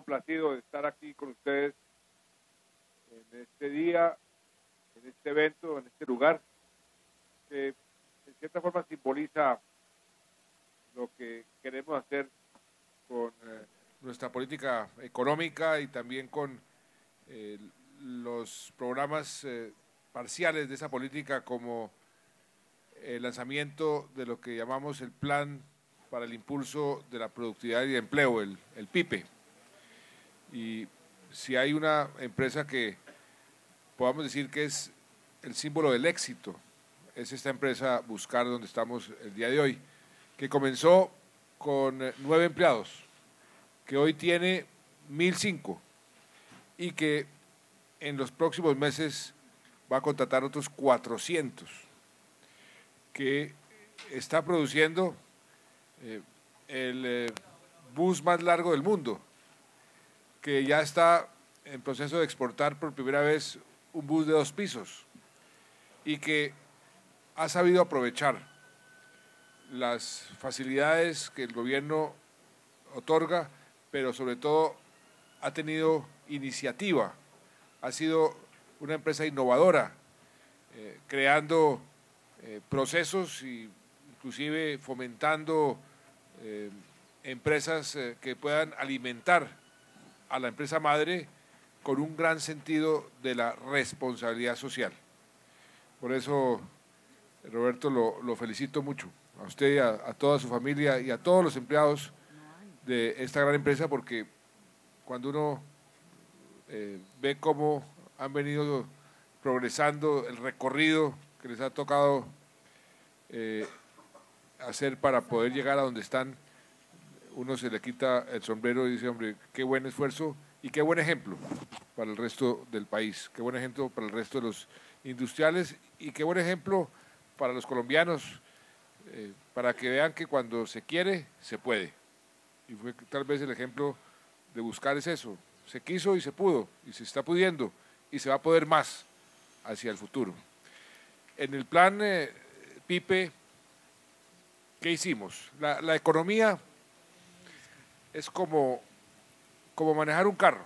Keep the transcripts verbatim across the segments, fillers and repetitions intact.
complacido de estar aquí con ustedes en este día, en este evento, en este lugar, que en cierta forma simboliza lo que queremos hacer con eh, nuestra política económica y también con eh, los programas eh, parciales de esa política, como el lanzamiento de lo que llamamos el Plan para el Impulso de la Productividad y el Empleo, el, el PIPE. Y si hay una empresa que podamos decir que es el símbolo del éxito, es esta empresa Buscar, donde estamos el día de hoy, que comenzó con nueve empleados, que hoy tiene mil cinco y que en los próximos meses va a contratar otros cuatrocientos, que está produciendo eh, el eh, bus más largo del mundo, que ya está en proceso de exportar por primera vez un bus de dos pisos y que ha sabido aprovechar las facilidades que el gobierno otorga, pero sobre todo ha tenido iniciativa, ha sido una empresa innovadora, eh, creando eh, procesos e inclusive fomentando eh, empresas eh, que puedan alimentar a la empresa madre con un gran sentido de la responsabilidad social. Por eso, Roberto, lo, lo felicito mucho a usted y a, a toda su familia y a todos los empleados de esta gran empresa, porque cuando uno eh, ve cómo han venido progresando, el recorrido que les ha tocado eh, hacer para poder llegar a donde están, uno se le quita el sombrero y dice, hombre, qué buen esfuerzo y qué buen ejemplo para el resto del país, qué buen ejemplo para el resto de los industriales y qué buen ejemplo para los colombianos, eh, para que vean que cuando se quiere, se puede. Y fue tal vez el ejemplo de Buscar es eso, se quiso y se pudo, y se está pudiendo, y se va a poder más hacia el futuro. En el plan eh, PIPE, ¿qué hicimos? La, la economía es como, como manejar un carro.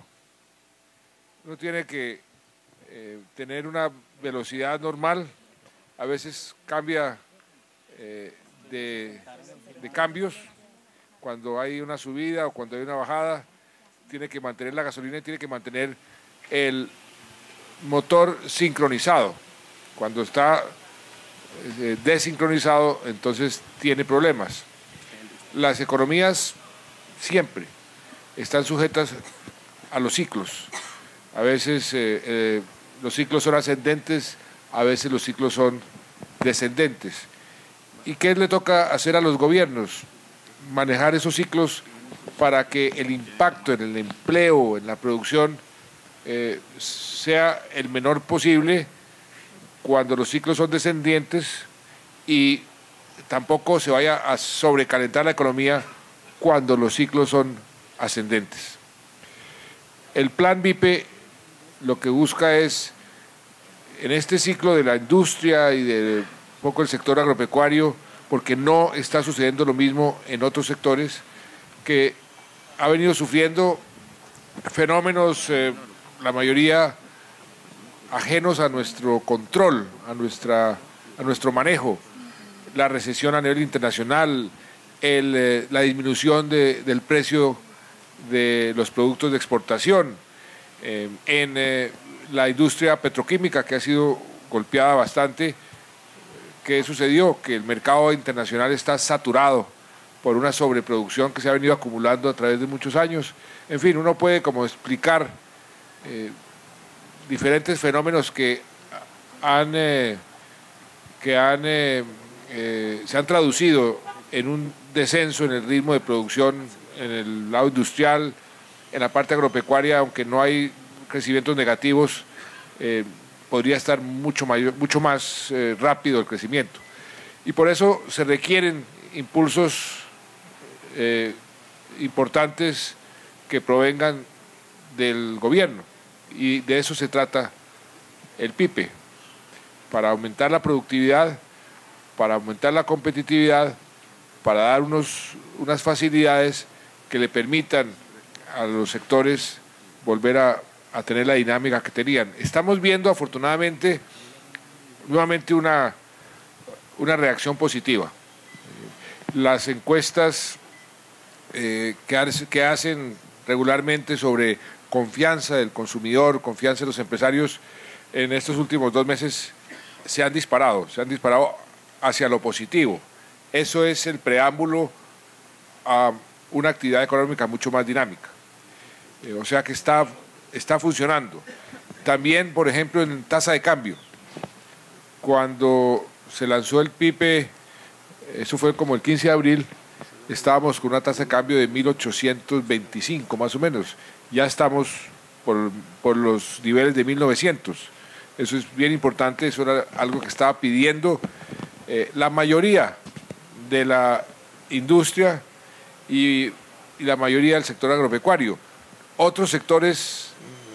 Uno tiene que eh, tener una velocidad normal, a veces cambia eh, de, de cambios, cuando hay una subida o cuando hay una bajada, tiene que mantener la gasolina y tiene que mantener el motor sincronizado. Cuando está eh, desincronizado, entonces tiene problemas. Las economías siempre están sujetas a los ciclos. A veces eh, eh, los ciclos son ascendentes, a veces los ciclos son descendentes. ¿Y qué le toca hacer a los gobiernos? Manejar esos ciclos para que el impacto en el empleo, en la producción, eh, sea el menor posible cuando los ciclos son descendientes, y tampoco se vaya a sobrecalentar la economía cuando los ciclos son ascendentes. El plan PIPE lo que busca es, en este ciclo de la industria y de un poco el sector agropecuario, porque no está sucediendo lo mismo en otros sectores, que ha venido sufriendo fenómenos, eh, la mayoría ajenos a nuestro control, a, nuestra, a nuestro manejo, la recesión a nivel internacional, el, eh, la disminución de, del precio de los productos de exportación, eh, en eh, la industria petroquímica, que ha sido golpeada bastante. ¿Qué sucedió? Que el mercado internacional está saturado por una sobreproducción que se ha venido acumulando a través de muchos años. En fin, uno puede como explicar eh, diferentes fenómenos que han, eh, que han, eh, eh, se han traducido en un descenso en el ritmo de producción en el lado industrial, en la parte agropecuaria, aunque no hay crecimientos negativos, eh, podría estar mucho, mayor, mucho más eh, rápido el crecimiento. Y por eso se requieren impulsos eh, importantes que provengan del gobierno, y de eso se trata el PIPE, para aumentar la productividad, para aumentar la competitividad, para dar unos, unas facilidades que le permitan a los sectores volver a, a tener la dinámica que tenían. Estamos viendo afortunadamente nuevamente una, una reacción positiva. Las encuestas eh, que, hace, que hacen regularmente sobre confianza del consumidor, confianza de los empresarios, en estos últimos dos meses se han disparado, se han disparado hacia lo positivo. Eso es el preámbulo a una actividad económica mucho más dinámica. Eh, o sea que está, está funcionando. También, por ejemplo, en tasa de cambio. Cuando se lanzó el Pipe, eso fue como el quince de abril, estábamos con una tasa de cambio de mil ochocientos veinticinco más o menos. Ya estamos por, por los niveles de mil novecientos. Eso es bien importante, eso era algo que estaba pidiendo eh, la mayoría de la industria y, y la mayoría del sector agropecuario. Otros sectores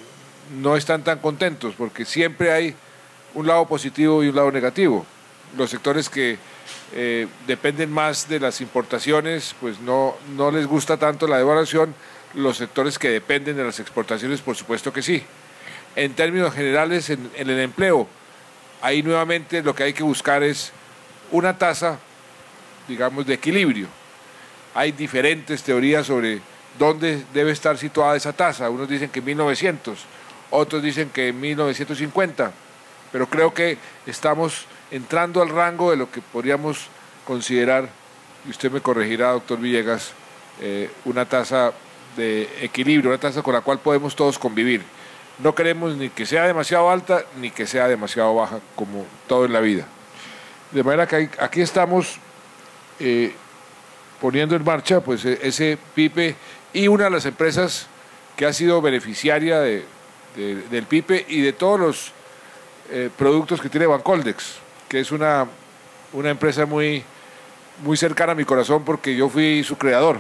no están tan contentos porque siempre hay un lado positivo y un lado negativo. Los sectores que eh, dependen más de las importaciones, pues no, no les gusta tanto la devaluación. Los sectores que dependen de las exportaciones, por supuesto que sí. En términos generales, en, en el empleo, ahí nuevamente lo que hay que buscar es una tasa, digamos, de equilibrio. Hay diferentes teorías sobre dónde debe estar situada esa tasa. Unos dicen que en mil novecientos, otros dicen que en mil novecientos cincuenta, pero creo que estamos entrando al rango de lo que podríamos considerar, y usted me corregirá, doctor Villegas, eh, una tasa de equilibrio, una tasa con la cual podemos todos convivir. No queremos ni que sea demasiado alta ni que sea demasiado baja, como todo en la vida. De manera que hay, aquí estamos eh, poniendo en marcha pues, ese Pipe, y una de las empresas que ha sido beneficiaria de, de, del Pipe y de todos los eh, productos que tiene Bancoldex, que es una, una empresa muy, muy cercana a mi corazón porque yo fui su creador.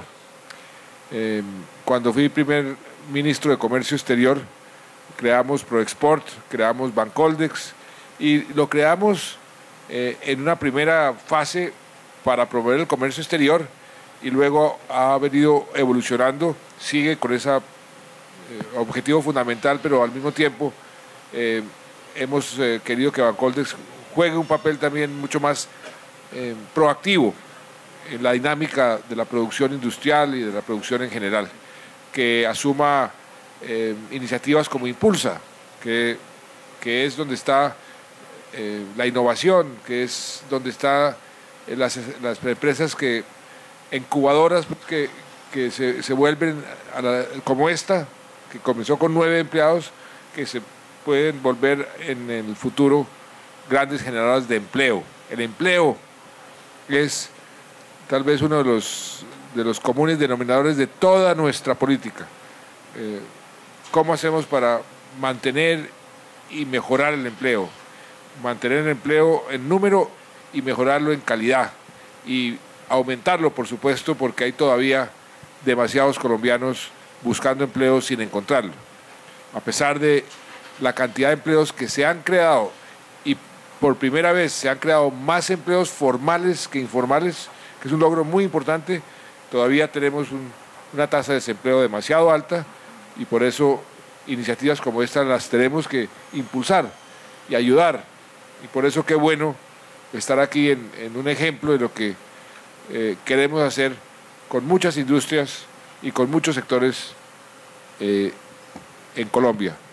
Eh, cuando fui primer ministro de Comercio Exterior, creamos ProExport, creamos Bancoldex y lo creamos eh, en una primera fase para promover el comercio exterior y luego ha venido evolucionando, sigue con ese eh, objetivo fundamental, pero al mismo tiempo eh, hemos eh, querido que Bancoldex juegue un papel también mucho más eh, proactivo en la dinámica de la producción industrial y de la producción en general, que asuma Eh, iniciativas como Impulsa, que, que es donde está eh, la innovación, que es donde están eh, las, las empresas que incubadoras que, que se, se vuelven a la, como esta, que comenzó con nueve empleados, que se pueden volver en el futuro grandes generadoras de empleo. El empleo es tal vez uno de los, de los comunes denominadores de toda nuestra política. Eh, ¿Cómo hacemos para mantener y mejorar el empleo? Mantener el empleo en número y mejorarlo en calidad. Y aumentarlo, por supuesto, porque hay todavía demasiados colombianos buscando empleo sin encontrarlo. A pesar de la cantidad de empleos que se han creado, y por primera vez se han creado más empleos formales que informales, que es un logro muy importante, todavía tenemos un, una tasa de desempleo demasiado alta, y por eso iniciativas como esta las tenemos que impulsar y ayudar. Y por eso qué bueno estar aquí en, en un ejemplo de lo que eh, queremos hacer con muchas industrias y con muchos sectores eh, en Colombia.